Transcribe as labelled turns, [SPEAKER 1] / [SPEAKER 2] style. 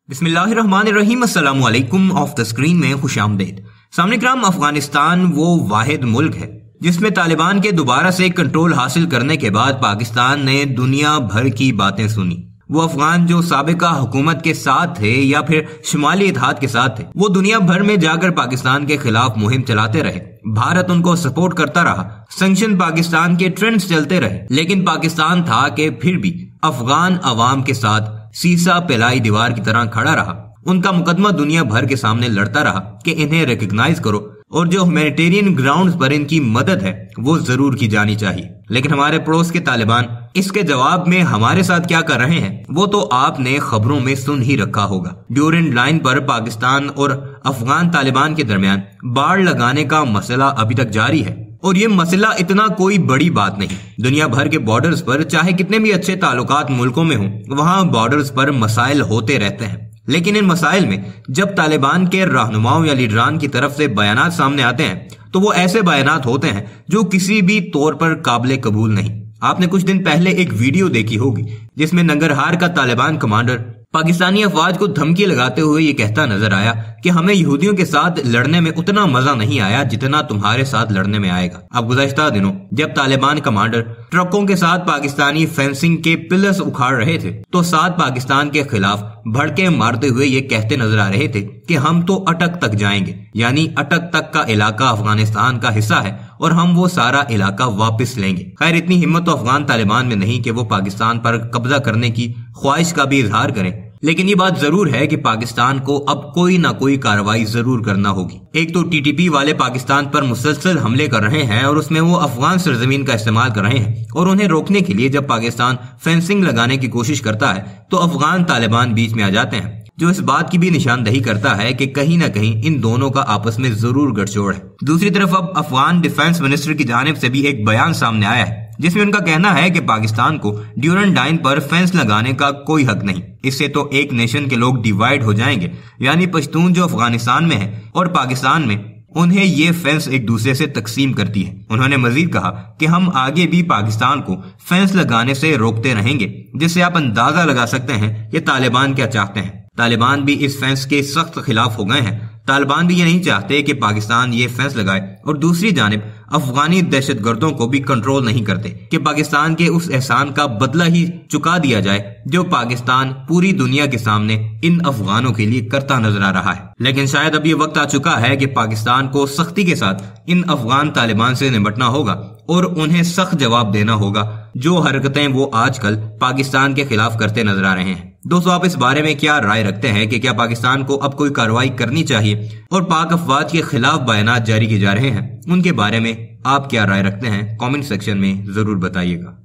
[SPEAKER 1] बिस्मिल्लाहिर्रहमानिर्रहीम। अस्सलाम वालेकुम। ऑफ द स्क्रीन में खुश आमदेद। सामने कराम, अफगानिस्तान वो वाहिद मुल्क है जिसमें तालिबान के दोबारा से कंट्रोल हासिल करने के बाद पाकिस्तान ने दुनिया भर की बातें सुनी। वो अफगान जो साबिका हुकूमत के साथ थे या फिर शुमाली इत्तेहाद के साथ थे, वो दुनिया भर में जाकर पाकिस्तान के खिलाफ मुहिम चलाते रहे। भारत उनको सपोर्ट करता रहा, सैंक्शन पाकिस्तान के ट्रेंड्स चलते रहे, लेकिन पाकिस्तान था कि फिर भी अफगान अवाम के साथ सीसा पिलाई दीवार की तरह खड़ा रहा। उनका मुकदमा दुनिया भर के सामने लड़ता रहा कि इन्हें रिकॉग्नाइज करो और जो ह्यूमैनिटेरियन ग्राउंड्स पर इनकी मदद है वो जरूर की जानी चाहिए। लेकिन हमारे पड़ोस के तालिबान इसके जवाब में हमारे साथ क्या कर रहे हैं वो तो आपने खबरों में सुन ही रखा होगा। ड्यूरेंट लाइन पर पाकिस्तान और अफगान तालिबान के दरमियान बाड़ लगाने का मसला अभी तक जारी है और ये मसला इतना कोई बड़ी बात नहीं। दुनिया भर के बॉर्डर्स पर चाहे कितने भी अच्छे ताल्लुकात मुल्कों में हों, वहां बॉर्डर्स पर मसाइल होते रहते हैं। लेकिन इन मसाइल में जब तालिबान के रहनुमाओं या लीडरान की तरफ से बयानात सामने आते हैं तो वो ऐसे बयानात होते हैं जो किसी भी तौर पर काबिल कबूल नहीं। आपने कुछ दिन पहले एक वीडियो देखी होगी जिसमें नंगरहार का तालिबान कमांडर पाकिस्तानी अफवाज को धमकी लगाते हुए ये कहता नजर आया कि हमें यहूदियों के साथ लड़ने में उतना मजा नहीं आया जितना तुम्हारे साथ लड़ने में आएगा। अब गुज़श्ता दिनों जब तालिबान कमांडर ट्रकों के साथ पाकिस्तानी फेंसिंग के पिलर्स उखाड़ रहे थे तो साथ पाकिस्तान के खिलाफ भड़के मारते हुए ये कहते नजर आ रहे थे कि हम तो अटक तक जाएंगे, यानी अटक तक का इलाका अफगानिस्तान का हिस्सा है और हम वो सारा इलाका वापस लेंगे। खैर, इतनी हिम्मत तो अफगान तालिबान में नहीं कि वो पाकिस्तान पर कब्जा करने की ख्वाहिश का भी इजहार करें, लेकिन ये बात जरूर है कि पाकिस्तान को अब कोई ना कोई कार्रवाई जरूर करना होगी। एक तो टीटीपी वाले पाकिस्तान पर मुसलसल हमले कर रहे हैं और उसमें वो अफगान सरजमीन का इस्तेमाल कर रहे हैं, और उन्हें रोकने के लिए जब पाकिस्तान फेंसिंग लगाने की कोशिश करता है तो अफगान तालिबान बीच में आ जाते हैं, जो इस बात की भी निशानदही करता है कि कहीं ना कहीं इन दोनों का आपस में जरूर गठजोड़ है। दूसरी तरफ अब अफगान डिफेंस मिनिस्टर की जानिब से भी एक बयान सामने आया है जिसमें उनका कहना है कि पाकिस्तान को ड्यूरेंट लाइन पर फेंस लगाने का कोई हक नहीं। इससे तो एक नेशन के लोग डिवाइड हो जाएंगे, यानी पश्तून जो अफगानिस्तान में है और पाकिस्तान में, उन्हें ये फेंस एक दूसरे से तकसीम करती है। उन्होंने मजीद कहा कि हम आगे भी पाकिस्तान को फेंस लगाने से रोकते रहेंगे, जिससे आप अंदाजा लगा सकते हैं कि तालिबान क्या चाहते हैं। तालिबान भी इस फेंस के सख्त खिलाफ हो गए हैं। तालिबान भी ये नहीं चाहते कि पाकिस्तान ये फेंस लगाए, और दूसरी जानिब अफगानी दहशतगर्दों को भी कंट्रोल नहीं करते कि पाकिस्तान के उस एहसान का बदला ही चुका दिया जाए जो पाकिस्तान पूरी दुनिया के सामने इन अफगानों के लिए करता नजर आ रहा है। लेकिन शायद अब ये वक्त आ चुका है कि पाकिस्तान को सख्ती के साथ इन अफगान तालिबान से निपटना होगा और उन्हें सख्त जवाब देना होगा जो हरकतें वो आजकल पाकिस्तान के खिलाफ करते नजर आ रहे हैं। दोस्तों, आप इस बारे में क्या राय रखते हैं कि क्या पाकिस्तान को अब कोई कार्रवाई करनी चाहिए, और पाक अफवाज के खिलाफ बयानात जारी किए जा रहे हैं उनके बारे में आप क्या राय रखते हैं? कमेंट सेक्शन में जरूर बताइएगा।